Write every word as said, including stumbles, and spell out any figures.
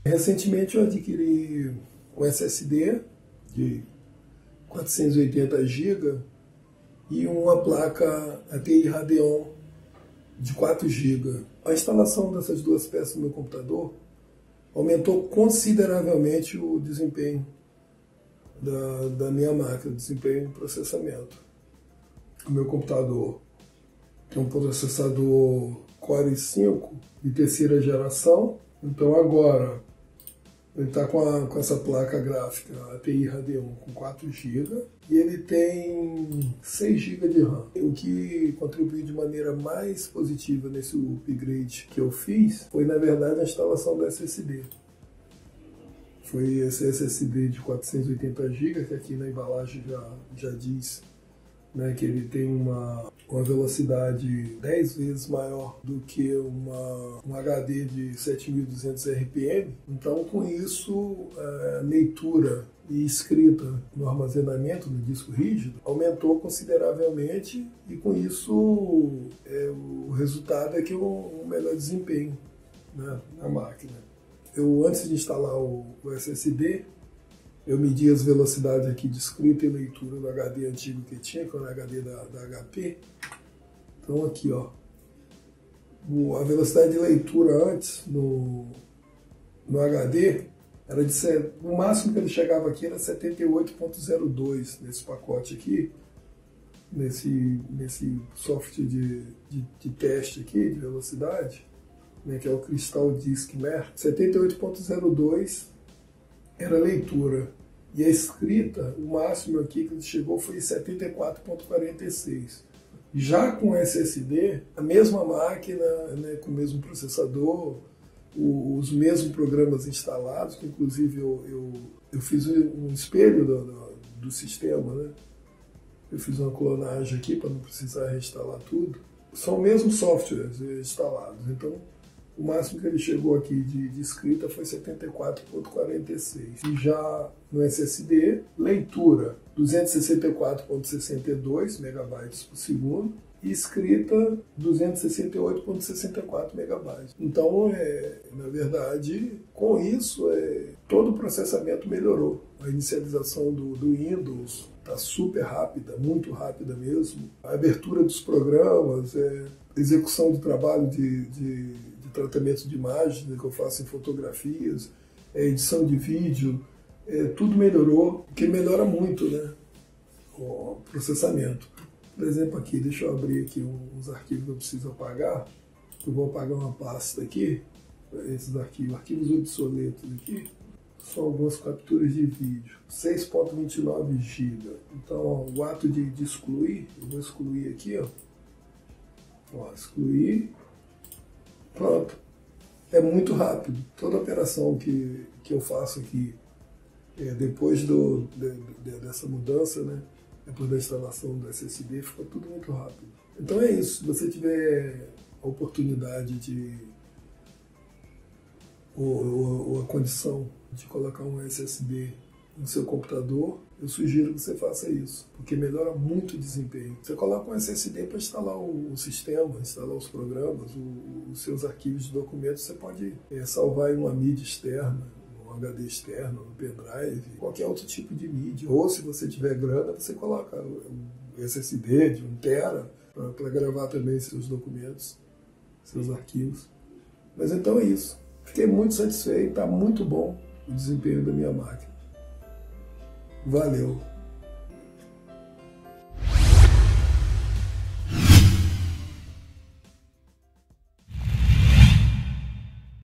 Recentemente eu adquiri um S S D de quatrocentos e oitenta gigas e uma placa A T I Radeon de quatro gigas. A instalação dessas duas peças no meu computador aumentou consideravelmente o desempenho da, da minha máquina, o desempenho de processamento. O meu computador tem um processador Core i cinco de terceira geração, então agora ele está com, com essa placa gráfica A T I Radeon com quatro gigas e ele tem seis gigas de RAM. O que contribuiu de maneira mais positiva nesse upgrade que eu fiz foi, na verdade, a instalação do S S D. Foi esse S S D de quatrocentos e oitenta gigas, que aqui na embalagem já, já diz, né, que ele tem uma, uma velocidade dez vezes maior do que uma, um H D de sete mil e duzentos R P M. Então, com isso, a leitura e escrita no armazenamento do disco rígido aumentou consideravelmente e, com isso, é, o resultado é que um, um melhor desempenho, né, na máquina. Eu, antes de instalar o, o S S D, eu medi as velocidades aqui de escrita e leitura do H D antigo que tinha, que era o H D da, da H P. Então aqui, ó, o, a velocidade de leitura antes no, no H D era de, o máximo que ele chegava aqui era setenta e oito ponto zero dois nesse pacote aqui, nesse, nesse software de, de, de teste aqui de velocidade, né, que é o Crystal Disk Mer. setenta e oito ponto zero dois era a leitura. E a escrita, o máximo aqui que ele chegou foi setenta e quatro ponto quarenta e seis. Já com S S D, a mesma máquina, né, com o mesmo processador, o, os mesmos programas instalados, que inclusive eu, eu, eu fiz um espelho do, do, do sistema, né? Eu fiz uma clonagem aqui para não precisar reinstalar tudo. São mesmos softwares instalados, então o máximo que ele chegou aqui de, de escrita foi setenta e quatro ponto quarenta e seis. E já no S S D, leitura duzentos e sessenta e quatro ponto sessenta e dois megabytes por segundo e escrita duzentos e sessenta e oito ponto sessenta e quatro megabytes. Então, é, na verdade, com isso, é, todo o processamento melhorou. A inicialização do, do Windows está super rápida, muito rápida mesmo. A abertura dos programas, é, execução de trabalho de, de tratamento de imagens, né, que eu faço em fotografias, é, edição de vídeo, é, tudo melhorou, porque melhora muito, né, o processamento. Por exemplo, aqui, deixa eu abrir aqui uns arquivos que eu preciso apagar. Eu vou apagar uma pasta aqui, esses arquivos, arquivos obsoletos aqui, são algumas capturas de vídeo, seis ponto vinte e nove gigas. Então, ó, o ato de, de excluir, eu vou excluir aqui, ó, ó excluir. Pronto. É muito rápido. Toda operação que, que eu faço aqui, é, depois do, de, de, dessa mudança, né, depois da instalação do S S D, fica tudo muito rápido. Então é isso. Se você tiver a oportunidade de, ou, ou, ou a condição de colocar um S S D no seu computador, eu sugiro que você faça isso, porque melhora muito o desempenho. Você coloca um S S D para instalar o, o sistema, instalar os programas, o, os seus arquivos de documentos, você pode é, salvar em uma mídia externa, um H D externo, no pendrive, qualquer outro tipo de mídia. Ou se você tiver grana, você coloca um S S D de um tera para gravar também seus documentos, seus arquivos. Mas então é isso. Fiquei muito satisfeito, está muito bom o desempenho da minha máquina. Valeu!